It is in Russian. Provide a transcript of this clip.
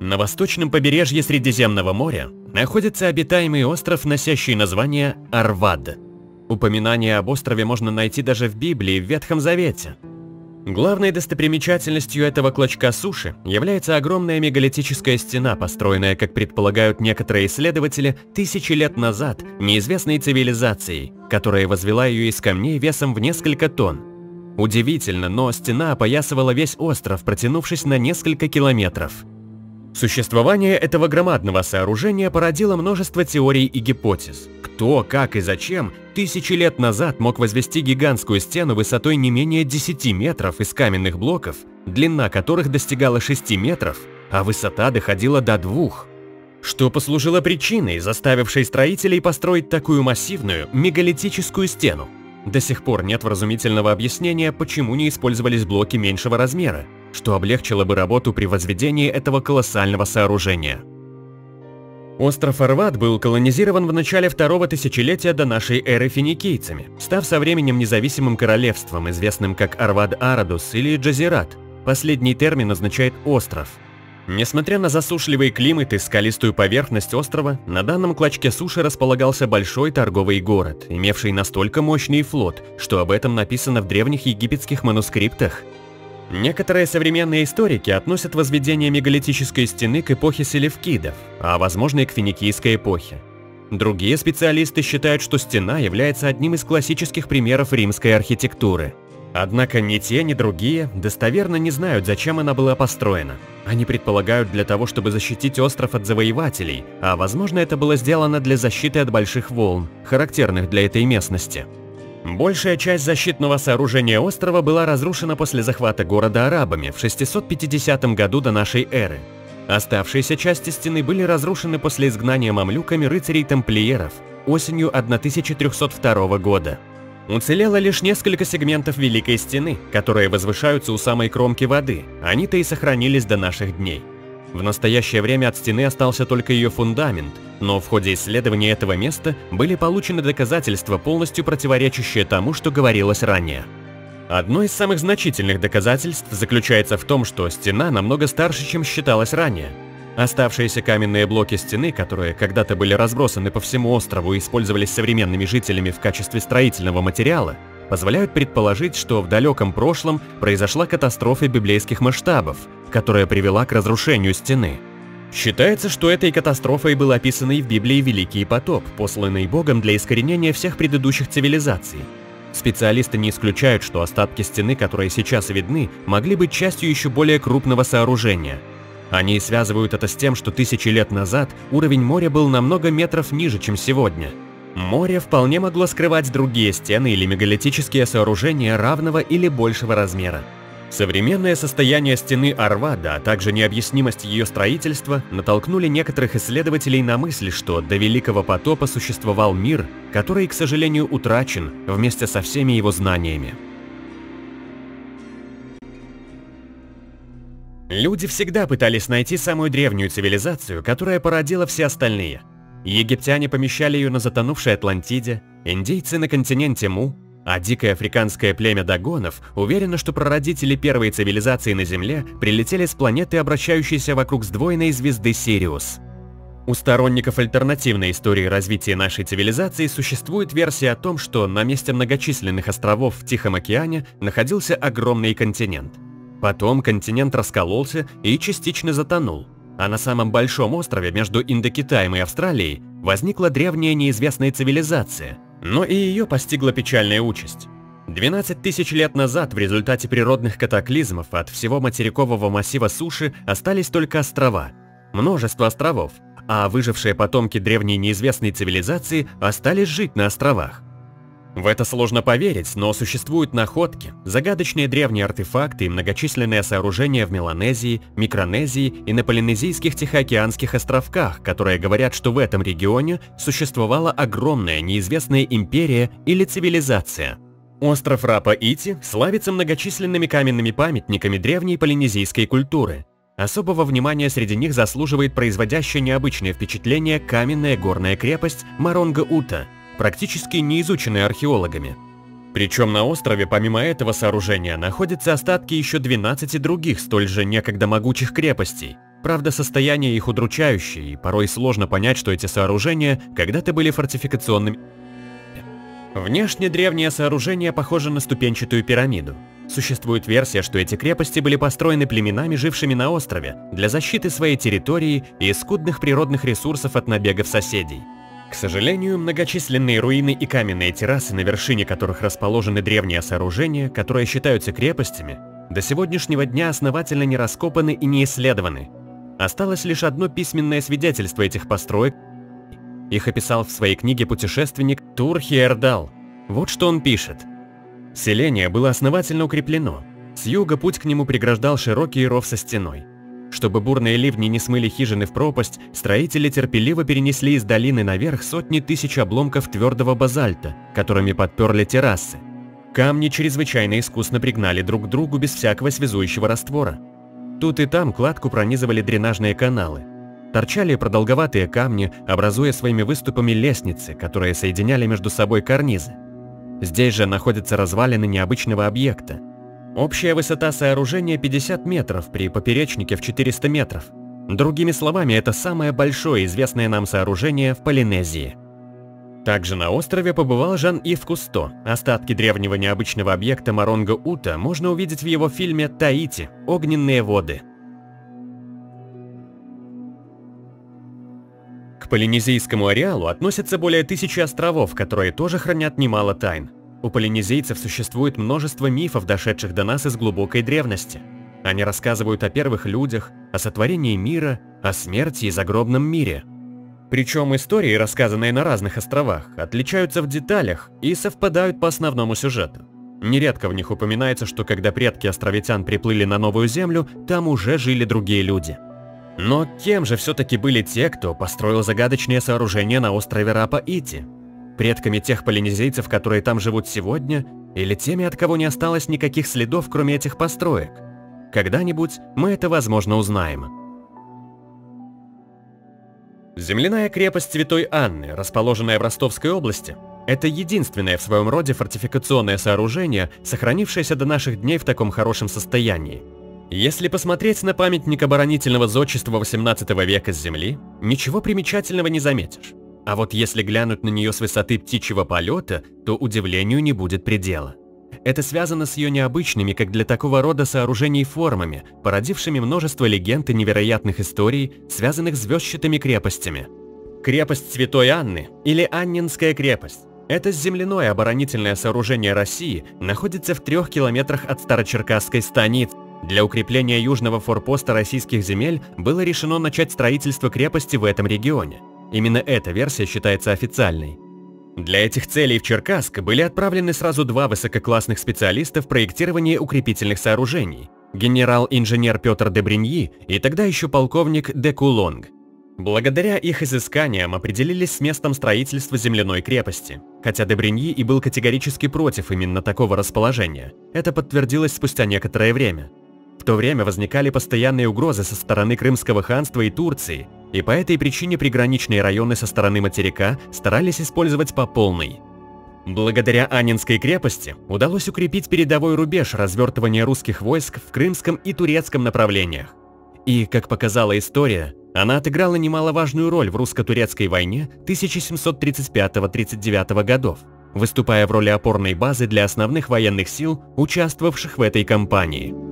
На восточном побережье Средиземного моря находится обитаемый остров, носящий название Арвад. Упоминание об острове можно найти даже в Библии в Ветхом Завете. Главной достопримечательностью этого клочка суши является огромная мегалитическая стена, построенная, как предполагают некоторые исследователи, тысячи лет назад неизвестной цивилизацией, которая возвела ее из камней весом в несколько тонн. Удивительно, но стена опоясывала весь остров, протянувшись на несколько километров. Существование этого громадного сооружения породило множество теорий и гипотез. Кто, как и зачем тысячи лет назад мог возвести гигантскую стену высотой не менее 10 метров из каменных блоков, длина которых достигала 6 метров, а высота доходила до 2. Что послужило причиной, заставившей строителей построить такую массивную мегалитическую стену? До сих пор нет вразумительного объяснения, почему не использовались блоки меньшего размера, что облегчило бы работу при возведении этого колоссального сооружения. Остров Арвад был колонизирован в начале 2-го тысячелетия до нашей эры финикийцами, став со временем независимым королевством, известным как Арвад-Арадус или Джазират. Последний термин означает «остров». Несмотря на засушливый климат и скалистую поверхность острова, на данном клочке суши располагался большой торговый город, имевший настолько мощный флот, что об этом написано в древних египетских манускриптах. Некоторые современные историки относят возведение мегалитической стены к эпохе селевкидов, а возможно и к финикийской эпохе. Другие специалисты считают, что стена является одним из классических примеров римской архитектуры. Однако ни те, ни другие достоверно не знают, зачем она была построена. Они предполагают для того, чтобы защитить остров от завоевателей, а возможно это было сделано для защиты от больших волн, характерных для этой местности. Большая часть защитного сооружения острова была разрушена после захвата города арабами в 650 году до нашей эры. Оставшиеся части стены были разрушены после изгнания мамлюками рыцарей-тамплиеров осенью 1302 года. Уцелело лишь несколько сегментов Великой Стены, которые возвышаются у самой кромки воды, они-то и сохранились до наших дней. В настоящее время от стены остался только ее фундамент, но в ходе исследования этого места были получены доказательства, полностью противоречащие тому, что говорилось ранее. Одно из самых значительных доказательств заключается в том, что стена намного старше, чем считалось ранее. Оставшиеся каменные блоки стены, которые когда-то были разбросаны по всему острову и использовались современными жителями в качестве строительного материала, позволяют предположить, что в далеком прошлом произошла катастрофа библейских масштабов, которая привела к разрушению стены. Считается, что этой катастрофой был описанный в Библии Великий потоп, посланный Богом для искоренения всех предыдущих цивилизаций. Специалисты не исключают, что остатки стены, которые сейчас видны, могли быть частью еще более крупного сооружения. Они связывают это с тем, что тысячи лет назад уровень моря был на много метров ниже, чем сегодня. Море вполне могло скрывать другие стены или мегалитические сооружения равного или большего размера. Современное состояние стены Арвада, а также необъяснимость ее строительства натолкнули некоторых исследователей на мысль, что до Великого потопа существовал мир, который, к сожалению, утрачен вместе со всеми его знаниями. Люди всегда пытались найти самую древнюю цивилизацию, которая породила все остальные. Египтяне помещали ее на затонувшей Атлантиде, индейцы на континенте Му, а дикое африканское племя дагонов уверено, что прародители первой цивилизации на Земле прилетели с планеты, обращающейся вокруг сдвоенной звезды Сириус. У сторонников альтернативной истории развития нашей цивилизации существует версия о том, что на месте многочисленных островов в Тихом океане находился огромный континент. Потом континент раскололся и частично затонул, а на самом большом острове между Индокитаем и Австралией возникла древняя неизвестная цивилизация, но и ее постигла печальная участь. 12 тысяч лет назад в результате природных катаклизмов от всего материкового массива суши остались только острова. Множество островов, а выжившие потомки древней неизвестной цивилизации остались жить на островах. В это сложно поверить, но существуют находки, загадочные древние артефакты и многочисленные сооружения в Меланезии, Микронезии и на полинезийских Тихоокеанских островках, которые говорят, что в этом регионе существовала огромная неизвестная империя или цивилизация. Остров Рапа-Ити славится многочисленными каменными памятниками древней полинезийской культуры. Особого внимания среди них заслуживает производящая необычное впечатление каменная горная крепость Моронго-Ута, практически не изученная археологами. Причем на острове помимо этого сооружения находятся остатки еще 12 других столь же некогда могучих крепостей. Правда, состояние их удручающее, и порой сложно понять, что эти сооружения когда-то были фортификационными. Внешне древнее сооружение похоже на ступенчатую пирамиду. Существует версия, что эти крепости были построены племенами, жившими на острове, для защиты своей территории и скудных природных ресурсов от набегов соседей. К сожалению, многочисленные руины и каменные террасы, на вершине которых расположены древние сооружения, которые считаются крепостями, до сегодняшнего дня основательно не раскопаны и не исследованы. Осталось лишь одно письменное свидетельство этих построек. Их описал в своей книге путешественник Тур Хейердал. Вот что он пишет. Селение было основательно укреплено. С юга путь к нему преграждал широкий ров со стеной. Чтобы бурные ливни не смыли хижины в пропасть, строители терпеливо перенесли из долины наверх сотни тысяч обломков твердого базальта, которыми подперли террасы. Камни чрезвычайно искусно пригнали друг к другу без всякого связующего раствора. Тут и там кладку пронизывали дренажные каналы. Торчали продолговатые камни, образуя своими выступами лестницы, которые соединяли между собой карнизы. Здесь же находятся развалины необычного объекта. Общая высота сооружения 50 метров при поперечнике в 400 метров. Другими словами, это самое большое известное нам сооружение в Полинезии. Также на острове побывал Жан-Ив Кусто. Остатки древнего необычного объекта Моронго-Ута можно увидеть в его фильме «Таити. Огненные воды». К полинезийскому ареалу относятся более 1000 островов, которые тоже хранят немало тайн. У полинезийцев существует множество мифов, дошедших до нас из глубокой древности. Они рассказывают о первых людях, о сотворении мира, о смерти и загробном мире. Причем истории, рассказанные на разных островах, отличаются в деталях и совпадают по основному сюжету. Нередко в них упоминается, что когда предки островитян приплыли на новую землю, там уже жили другие люди. Но кем же все-таки были те, кто построил загадочные сооружения на острове Рапа-Ити? Предками тех полинезийцев, которые там живут сегодня, или теми, от кого не осталось никаких следов, кроме этих построек? Когда-нибудь мы это, возможно, узнаем. Земляная крепость Святой Анны, расположенная в Ростовской области, это единственное в своем роде фортификационное сооружение, сохранившееся до наших дней в таком хорошем состоянии. Если посмотреть на памятник оборонительного зодчества XVIII века с земли, ничего примечательного не заметишь. А вот если глянуть на нее с высоты птичьего полета, то удивлению не будет предела. Это связано с ее необычными, как для такого рода сооружений, формами, породившими множество легенд и невероятных историй, связанных с звездчатыми крепостями. Крепость Святой Анны, или Аннинская крепость, это земляное оборонительное сооружение России, находится в 3 километрах от Старочеркасской станицы. Для укрепления южного форпоста российских земель было решено начать строительство крепости в этом регионе. Именно эта версия считается официальной. Для этих целей в Черкасск были отправлены сразу 2 высококлассных специалиста в проектировании укрепительных сооружений – генерал-инженер Петр де Бриньи и тогда еще полковник де Кулонг. Благодаря их изысканиям определились с местом строительства земляной крепости. Хотя де Бриньи и был категорически против именно такого расположения, это подтвердилось спустя некоторое время. В то время возникали постоянные угрозы со стороны Крымского ханства и Турции, и по этой причине приграничные районы со стороны материка старались использовать по полной. Благодаря Аннинской крепости удалось укрепить передовой рубеж развертывания русских войск в крымском и турецком направлениях. И, как показала история, она отыграла немаловажную роль в русско-турецкой войне 1735-39 годов, выступая в роли опорной базы для основных военных сил, участвовавших в этой кампании.